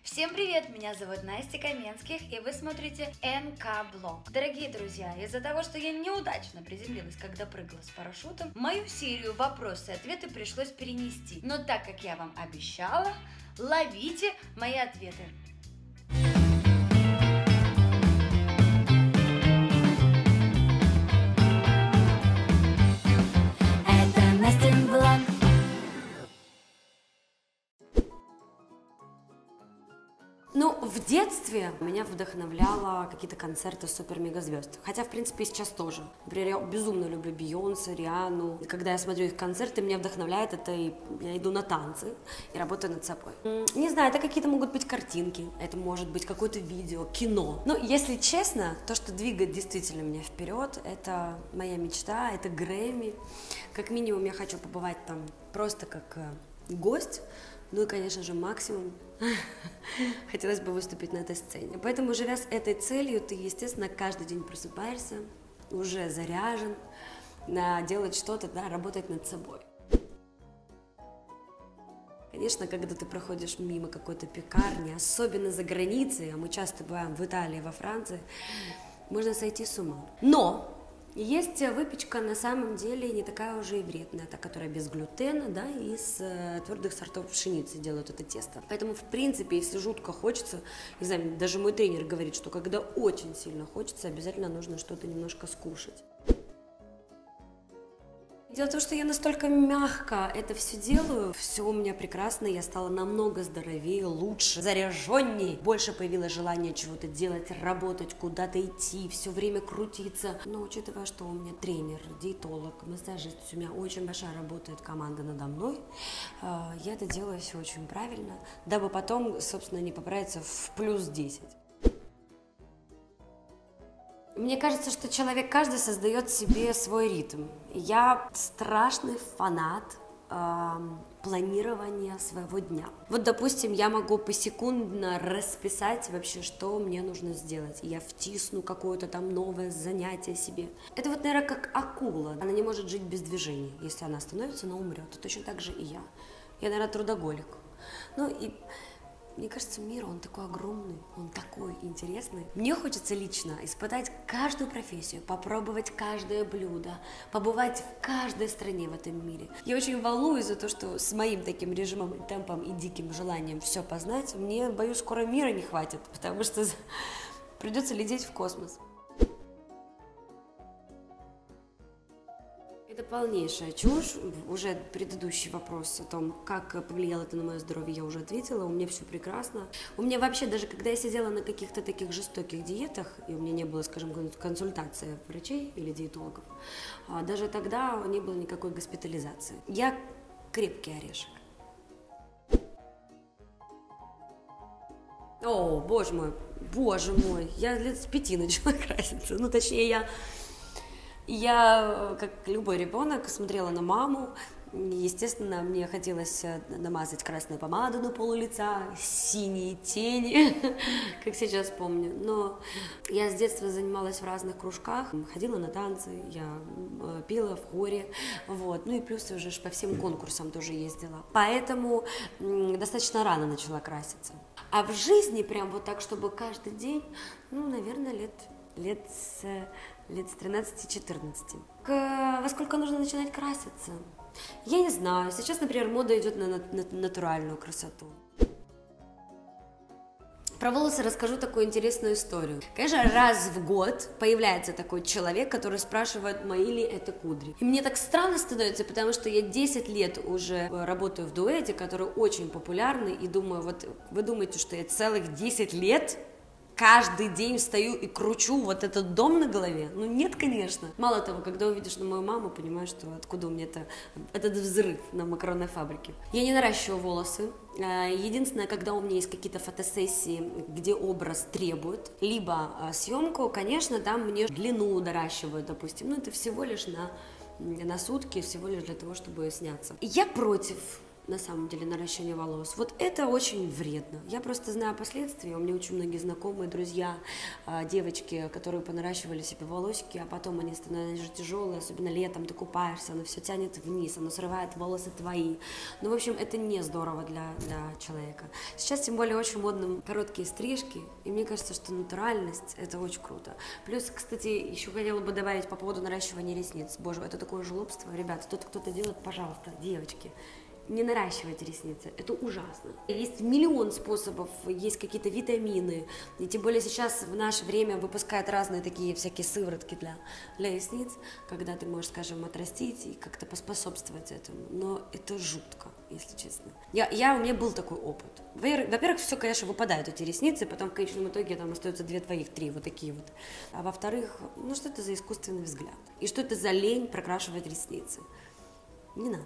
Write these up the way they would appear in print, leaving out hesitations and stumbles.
Всем привет! Меня зовут Настя Каменских, и вы смотрите НК-блог. Дорогие друзья, из-за того, что я неудачно приземлилась, когда прыгала с парашютом, мою серию вопросы и ответы пришлось перенести. Но так как я вам обещала, ловите мои ответы. Это Настин блог. Ну, в детстве меня вдохновляло какие-то концерты супер-мега-звезд. Хотя, в принципе, и сейчас тоже. Например, я безумно люблю Бейонсе, Риану. И когда я смотрю их концерты, меня вдохновляет это, и я иду на танцы и работаю над собой. Не знаю, это какие-то могут быть картинки, это может быть какое-то видео, кино. Но, если честно, то, что двигает действительно меня вперед, это моя мечта, это Грэмми. Как минимум, я хочу побывать там просто как гость. Ну и, конечно же, максимум хотелось бы выступить на этой сцене. Поэтому, живя с этой целью, ты, естественно, каждый день просыпаешься, уже заряжен на делать что-то, да, работать над собой. Конечно, когда ты проходишь мимо какой-то пекарни, особенно за границей, а мы часто бываем в Италии, во Франции, можно сойти с ума. Но есть выпечка на самом деле не такая уже и вредная, та, которая без глютена, да, и из твердых сортов пшеницы делают это тесто. Поэтому, в принципе, если жутко хочется, не знаю, даже мой тренер говорит, что когда очень сильно хочется, обязательно нужно что-то немножко скушать. Дело в том, что я настолько мягко это все делаю, все у меня прекрасно, я стала намного здоровее, лучше, заряженней, больше появилось желание чего-то делать, работать, куда-то идти, все время крутиться. Но учитывая, что у меня тренер, диетолог, массажист, у меня очень большая работает команда надо мной, я это делаю все очень правильно, дабы потом, собственно, не поправиться в плюс 10. Мне кажется, что человек каждый создает себе свой ритм. Я страшный фанат планирования своего дня. Вот, допустим, я могу посекундно расписать вообще, что мне нужно сделать. Я втисну какое-то там новое занятие себе. Это вот, наверное, как акула. Она не может жить без движения. Если она остановится, она умрет. И точно так же и я. Я, наверное, трудоголик. Ну и мне кажется, мир, он такой огромный, он такой интересный. Мне хочется лично испытать каждую профессию, попробовать каждое блюдо, побывать в каждой стране в этом мире. Я очень волнуюсь за то, что с моим таким режимом, темпом и диким желанием все познать, мне, боюсь, скоро мира не хватит, потому что придется лететь в космос. Это полнейшая чушь. Уже предыдущий вопрос о том, как повлияло это на мое здоровье, я уже ответила. У меня все прекрасно. У меня вообще, даже когда я сидела на каких-то таких жестоких диетах, и у меня не было, скажем, консультации врачей или диетологов, даже тогда не было никакой госпитализации. Я крепкий орешек. О, боже мой, я лет с 5 начала краситься. Ну, точнее, я, как любой ребенок, смотрела на маму. Естественно, мне хотелось намазать красную помаду на пол лица, синие тени, как сейчас помню. Но я с детства занималась в разных кружках, ходила на танцы, я пела в хоре, вот. Ну и плюс уже по всем конкурсам тоже ездила. Поэтому достаточно рано начала краситься. А в жизни прям вот так, чтобы каждый день, ну, наверное, лет с 13-14. Во сколько нужно начинать краситься? Я не знаю. Сейчас, например, мода идет на натуральную красоту. Про волосы расскажу такую интересную историю. Конечно, раз в год появляется такой человек, который спрашивает, мои ли это кудри. И мне так странно становится, потому что я 10 лет уже работаю в дуэте, который очень популярный, и думаю, вот вы думаете, что я целых 10 лет каждый день встаю и кручу вот этот дом на голове? Ну нет, конечно. Мало того, когда увидишь на мою маму, понимаешь, что откуда у меня этот взрыв на макаронной фабрике. Я не наращиваю волосы. Единственное, когда у меня есть какие-то фотосессии, где образ требует, либо съемку, конечно, там мне длину доращивают, допустим. Ну это всего лишь на сутки, всего лишь для того, чтобы сняться. Я против на самом деле, наращивание волос. Вот это очень вредно. Я просто знаю последствия. У меня очень многие знакомые, друзья, девочки, которые понаращивали себе волосики, а потом они становятся тяжелые, особенно летом ты купаешься, оно все тянет вниз, оно срывает волосы твои. Ну, в общем, это не здорово для человека. Сейчас, тем более, очень модно короткие стрижки, и мне кажется, что натуральность – это очень круто. Плюс, кстати, еще хотела бы добавить по поводу наращивания ресниц. Боже, это такое жлобство. Ребята, кто-то делает, пожалуйста, девочки, не наращивайте ресницы, это ужасно. Есть миллион способов, есть какие-то витамины, и тем более сейчас в наше время выпускают разные такие всякие сыворотки для ресниц, когда ты можешь, скажем, отрастить и как-то поспособствовать этому, но это жутко, если честно. У меня был такой опыт. Во-первых, все, конечно, выпадают эти ресницы, потом в конечном итоге там остается 2 твоих, 3, вот такие вот. А во-вторых, ну что это за искусственный взгляд? И что это за лень прокрашивать ресницы? Не надо.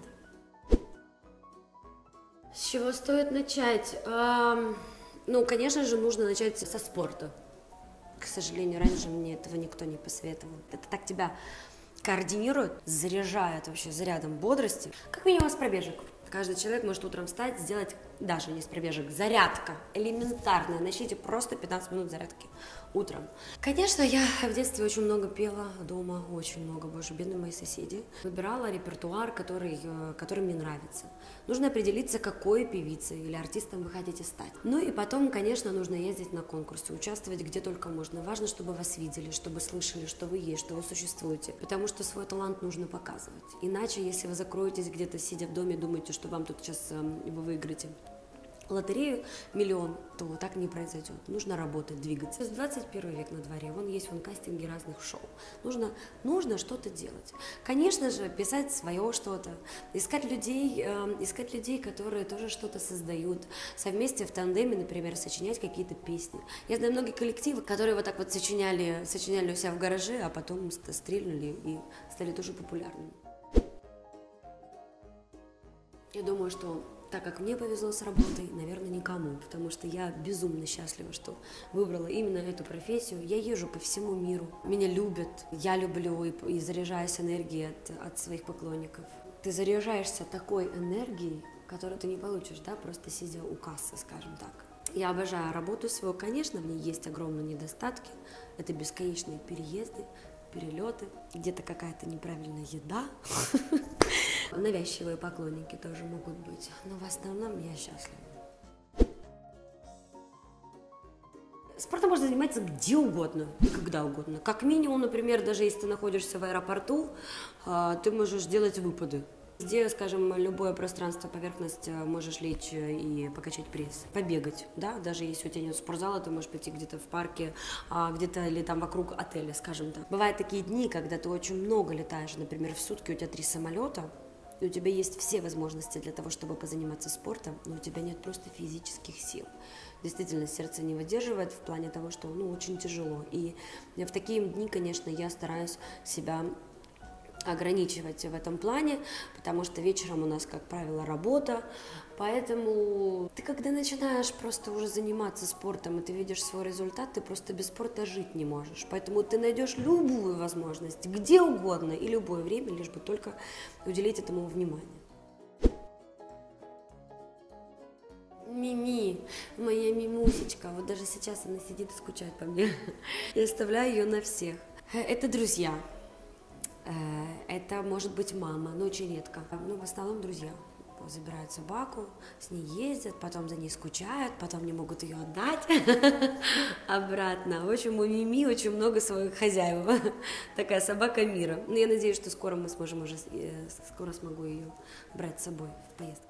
С чего стоит начать? Ну, конечно же, нужно начать со спорта. К сожалению, раньше мне этого никто не посоветовал. Это так тебя координирует, заряжает вообще зарядом бодрости. Как минимум с пробежек. Каждый человек может утром встать, сделать, даже не с пробежек, зарядка, элементарная. Начните просто 15 минут зарядки утром. Конечно, я в детстве очень много пела дома, очень много, боже, бедные мои соседи. Выбирала репертуар, который мне нравится. Нужно определиться, какой певицей или артистом вы хотите стать. Ну и потом, конечно, нужно ездить на конкурсы, участвовать где только можно. Важно, чтобы вас видели, чтобы слышали, что вы есть, что вы существуете. Потому что свой талант нужно показывать. Иначе, если вы закроетесь где-то, сидя в доме, думаете, что вам тут сейчас вы выиграете лотерею миллион, то так не произойдет. Нужно работать, двигаться. 21 век на дворе, есть кастинги разных шоу. Нужно что-то делать. Конечно же, писать свое что-то, искать людей, которые тоже что-то создают. Совместе в тандеме, например, сочинять какие-то песни. Я знаю многие коллективы, которые вот так вот сочиняли у себя в гараже, а потом стрельнули и стали тоже популярными. Я думаю, что так как мне повезло с работой, наверное, никому, потому что я безумно счастлива, что выбрала именно эту профессию. Я езжу по всему миру, меня любят, я люблю и заряжаюсь энергией от своих поклонников. Ты заряжаешься такой энергией, которую ты не получишь, да, просто сидя у кассы, скажем так. Я обожаю работу свою, конечно, в ней есть огромные недостатки, это бесконечные переезды, перелеты, где-то какая-то неправильная еда. Навязчивые поклонники тоже могут быть, но в основном я счастлива. Спортом можно заниматься где угодно и когда угодно. Как минимум, например, даже если ты находишься в аэропорту, ты можешь делать выпады. Где, скажем, любое пространство, поверхность, можешь лечь и покачать пресс, побегать, да, даже если у тебя нет спортзала, ты можешь пойти где-то в парке, где-то или там вокруг отеля, скажем так. Бывают такие дни, когда ты очень много летаешь, например, в сутки у тебя 3 самолета, и у тебя есть все возможности для того, чтобы позаниматься спортом, но у тебя нет просто физических сил. Действительно, сердце не выдерживает в плане того, что, очень тяжело. И в такие дни, конечно, я стараюсь себя ограничивать в этом плане, потому что вечером у нас, как правило, работа, поэтому ты, когда начинаешь просто уже заниматься спортом, и ты видишь свой результат, ты просто без спорта жить не можешь, поэтому ты найдешь любую возможность, где угодно и любое время, лишь бы только уделить этому внимание. Мими, моя мимусечка, вот даже сейчас она сидит и скучает по мне, я оставляю ее на всех. Это друзья. Это может быть мама, но очень редко. В основном друзья забирают собаку, с ней ездят, потом за ней скучают, потом не могут ее отдать обратно. В общем, у Мими очень много своих хозяев. Такая собака мира. Но я надеюсь, что скоро смогу ее брать с собой в поездки.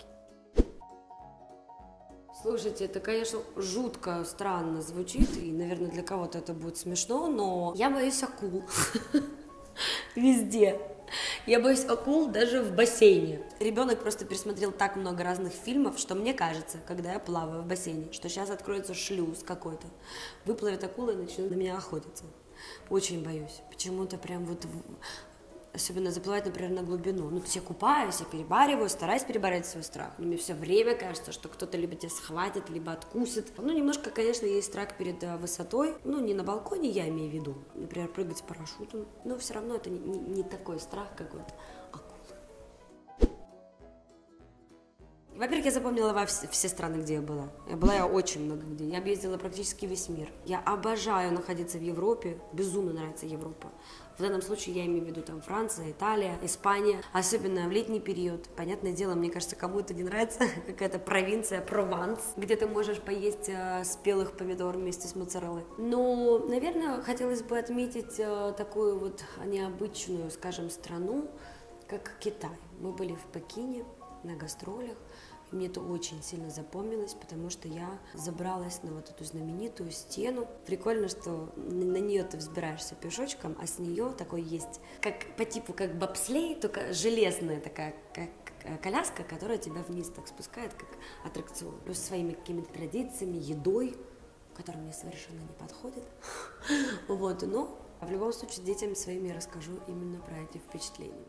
Слушайте, это, конечно, жутко странно звучит, и, наверное, для кого-то это будет смешно, но я боюсь акул. Везде. Я боюсь акул даже в бассейне. Ребенок просто пересмотрел так много разных фильмов, что мне кажется, когда я плаваю в бассейне, что сейчас откроется шлюз какой-то, выплывет акула и начнет на меня охотиться. Очень боюсь. Почему-то прям особенно заплывать, например, на глубину. То есть я купаюсь, я перебариваю, стараюсь перебороть свой страх. Но мне все время кажется, что кто-то либо тебя схватит, либо откусит. Немножко, конечно, есть страх перед высотой. Не на балконе, я имею в виду. Например, прыгать с парашютом. Но все равно это не такой страх, как акулы. Во-первых, я запомнила все страны, где я была. Я очень много где. Я объездила практически весь мир. Я обожаю находиться в Европе. Безумно нравится Европа. В данном случае я имею в виду там Франция, Италия, Испания. Особенно в летний период. Понятное дело, мне кажется, кому-то не нравится какая-то провинция, Прованс, где ты можешь поесть спелых помидор вместе с моцареллой. Но, наверное, хотелось бы отметить такую вот необычную, скажем, страну, как Китай. Мы были в Пекине на гастролях. И мне это очень сильно запомнилось, потому что я забралась на вот эту знаменитую стену. Прикольно, что на нее ты взбираешься пешочком, а с нее такой есть, как по типу как бобслей, только железная такая как коляска, которая тебя вниз так спускает, как аттракцион. Плюс своими какими-то традициями, едой, которая мне совершенно не подходит. Вот, но в любом случае детям своим я расскажу именно про эти впечатления.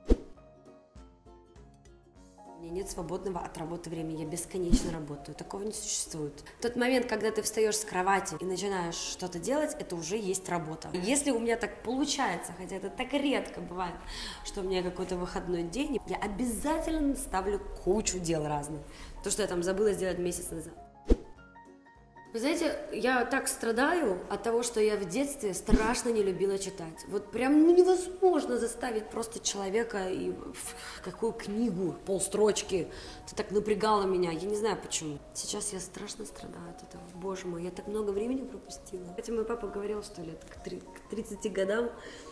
У меня нет свободного от работы времени, я бесконечно работаю, такого не существует. Тот момент, когда ты встаешь с кровати и начинаешь что-то делать, это уже есть работа. Если у меня так получается, хотя это так редко бывает, что у меня какой-то выходной день, я обязательно ставлю кучу дел разных. То, что я там забыла сделать месяц назад. Вы знаете, я так страдаю от того, что я в детстве страшно не любила читать. Вот прям невозможно заставить просто человека и в какую книгу, полстрочки. Это так напрягало меня, я не знаю почему. Сейчас я страшно страдаю от этого. Боже мой, я так много времени пропустила. Хотя мой папа говорил, что лет к 30 годам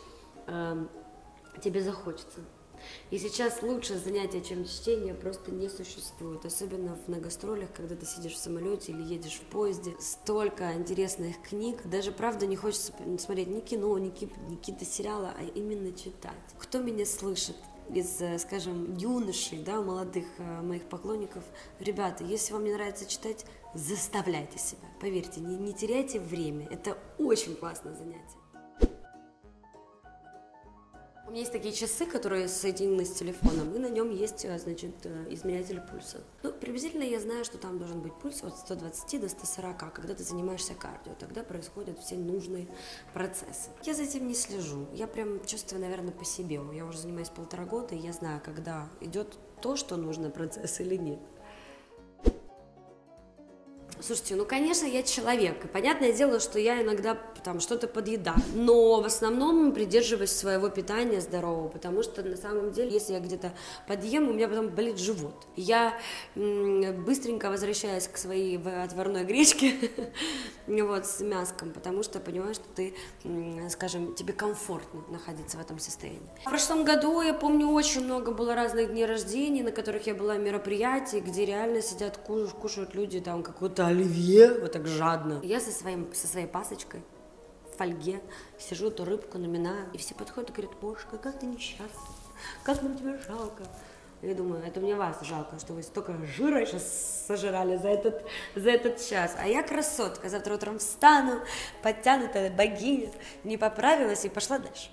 тебе захочется. И сейчас лучше занятия, чем чтение, просто не существует. Особенно на гастролях, когда ты сидишь в самолете или едешь в поезде. Столько интересных книг. Даже, правда, не хочется смотреть ни кино, ни какие-то сериалы, а именно читать. Кто меня слышит из, скажем, юношей, да, молодых моих поклонников? Ребята, если вам не нравится читать, заставляйте себя. Поверьте, не теряйте время. Это очень классное занятие. У меня есть такие часы, которые соединены с телефоном, и на нем есть, значит, измерятель пульса. Ну, приблизительно я знаю, что там должен быть пульс от 120 до 140, когда ты занимаешься кардио, тогда происходят все нужные процессы. Я за этим не слежу, я прям чувствую, наверное, по себе. Я уже занимаюсь 1,5 года, и я знаю, когда идет то, что нужно, процесс или нет. Слушайте, ну, конечно, я человек, и понятное дело, что я иногда там что-то подъедаю, но в основном придерживаюсь своего питания здорового, потому что на самом деле, если я где-то подъем, у меня потом болит живот. Я быстренько возвращаюсь к своей отварной гречке вот, с мяском, потому что понимаю, что ты, скажем, тебе комфортно находиться в этом состоянии. В прошлом году, я помню, очень много было разных дней рождения, на которых я была в мероприятии, где реально сидят, кушают люди там какую-то оливье, вот так жадно. Я со своей пасочкой в фольге сижу, эту рыбку наминаю, и все подходят и говорят: Божка, как ты несчастна, как нам тебя жалко. Я думаю, это мне вас жалко, что вы столько жира сейчас сожрали за этот час. А я красотка, завтра утром встану, подтянутая богиня, не поправилась и пошла дальше.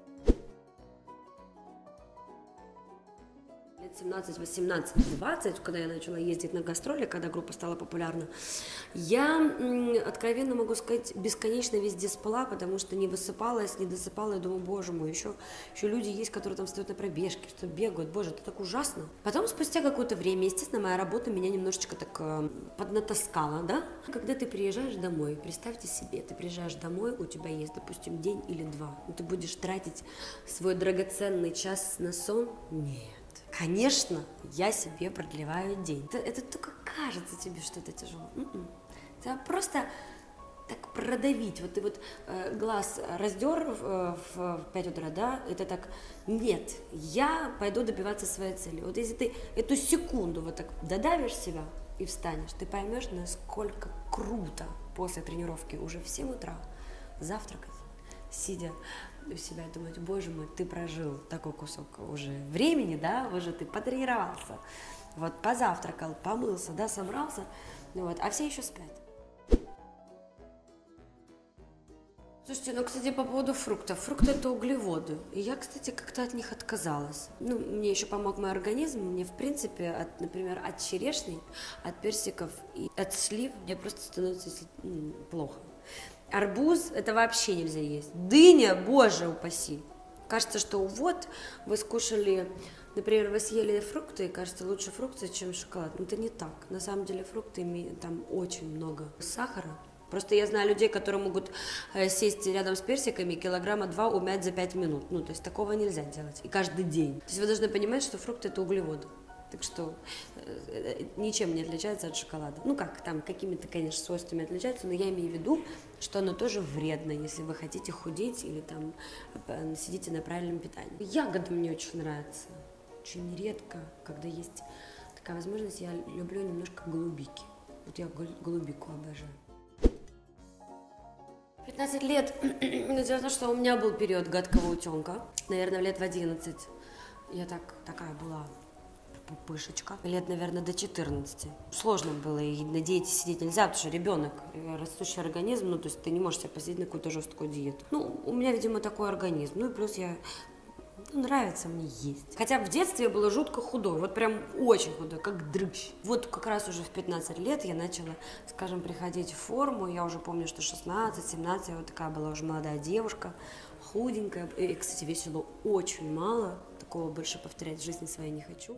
17, 18, 20, когда я начала ездить на гастроли, когда группа стала популярна, я, откровенно могу сказать, бесконечно везде спала, потому что не высыпалась, не досыпала, я думаю, боже мой, еще люди есть, которые там встают на пробежки, что бегают, боже, это так ужасно. Потом, спустя какое-то время, естественно, моя работа меня немножечко так поднатаскала, да? Когда ты приезжаешь домой, представьте себе, ты приезжаешь домой, у тебя есть, допустим, день или два, и ты будешь тратить свой драгоценный час на сон? Нет. Конечно, я себе продлеваю день. Это только кажется тебе, что это тяжело. Это просто так продавить. Вот ты вот глаз раздер в 5 утра, да, это так, нет, я пойду добиваться своей цели. Вот если ты эту секунду вот так додавишь себя и встанешь, ты поймешь, насколько круто после тренировки уже в 7 утра завтракать, сидя у себя, думать: боже мой, ты прожил такой кусок уже времени, да, уже ты потренировался, вот позавтракал, помылся, да, собрался, вот, а все еще спят. Слушайте, ну, кстати, по поводу фруктов. Фрукты – это углеводы, и я, кстати, как-то от них отказалась. Ну, мне еще помог мой организм, мне, в принципе, например, от черешни, от персиков и от слив мне просто становится плохо. Арбуз – это вообще нельзя есть. Дыня, боже упаси. Кажется, что вот вы скушали Например, вы съели фрукты, и кажется, лучше фрукты, чем шоколад. Но это не так. На самом деле фрукты имеют там очень много сахара. Просто я знаю людей, которые могут сесть рядом с персиками и килограмма 2 умять за 5 минут. Ну, то есть такого нельзя делать. И каждый день. То есть вы должны понимать, что фрукты – это углеводы. Так что ничем не отличается от шоколада. Ну как, там какими-то, конечно, свойствами отличается, но я имею в виду, что оно тоже вредно, если вы хотите худеть или там сидите на правильном питании. Ягоды мне очень нравятся. Очень редко, когда есть такая возможность, я люблю немножко голубики. Вот я голубику обожаю. 15 лет. Дело в том, что у меня был период гадкого утенка. Наверное, лет в 11. Я такая была пупышечка. Лет, наверное, до 14. Сложно было, и на диете сидеть нельзя, потому что ребенок, растущий организм, ну, то есть ты не можешь себя посадить на какую-то жесткую диету. Ну, у меня, видимо, такой организм. Ну, и плюс нравится мне есть. Хотя в детстве я была жутко худой, вот прям очень худой, как дрыщ. Вот как раз уже в 15 лет я начала, скажем, приходить в форму. Я уже помню, что 16-17, я вот такая была уже молодая девушка, худенькая. И, кстати, весила очень мало. Такого больше повторять в жизни своей не хочу.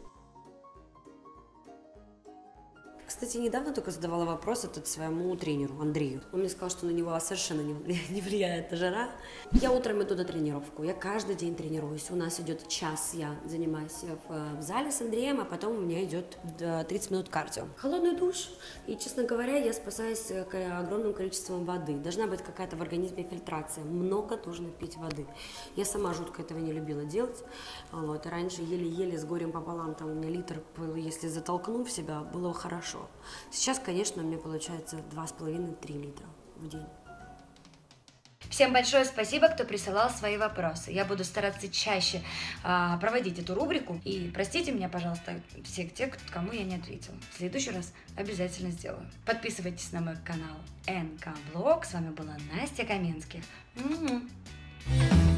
Кстати, недавно только задавала вопрос этот своему тренеру Андрею. Он мне сказал, что на него совершенно не влияет жара. Я утром иду на тренировку, я каждый день тренируюсь. У нас идет час, я занимаюсь в зале с Андреем, а потом у меня идет 30 минут кардио. Холодный душ, и, честно говоря, я спасаюсь огромным количеством воды. Должна быть какая-то в организме фильтрация, много нужно пить воды. Я сама жутко этого не любила делать. Вот. Раньше еле-еле с горем пополам, там у меня литр, если затолкну в себя, было хорошо. Сейчас, конечно, у меня получается 2,5-3 литра в день. Всем большое спасибо, кто присылал свои вопросы. Я буду стараться чаще проводить эту рубрику. И простите меня, пожалуйста, всех тех, кому я не ответила. В следующий раз обязательно сделаю. Подписывайтесь на мой канал НК Блог. С вами была Настя Каменских.